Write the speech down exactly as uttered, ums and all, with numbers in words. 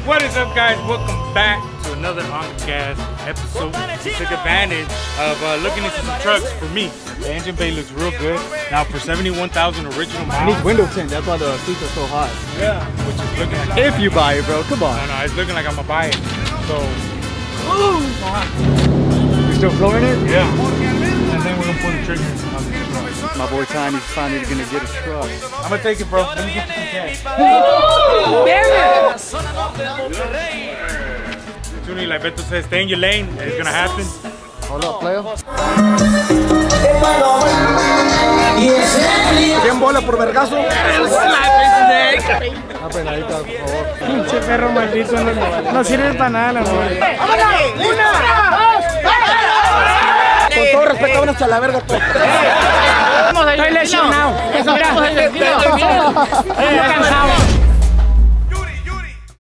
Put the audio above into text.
What is up, guys? Welcome back to another ONDGAS episode. We took advantage of uh, looking into some trucks for me. The engine bay looks real good. Now for seventy-one thousand original miles. I need window tint, that's why the seats are so hot. Yeah, which is looking like if you buy it, bro, come on. No, no, it's looking like I'm gonna buy it. So, ooh. You're still flooring it? Yeah. And then we're gonna pull the trigger on the truck. My boy Tiny's finally gonna get a truck. I'm gonna take it, bro. Let me get you some cash. Tuni, like Beto says, stay in your lane. It's gonna happen. Hold up, player. ¿Quién bola por vergazo? El slap snake. Una penadita, por favor. Pinche perro maldito, no, no sirve para nada, la verdad. ¡Una! Con todo respeto, vámonos a la verga todos. Estoy lesionado. Estoy cansado.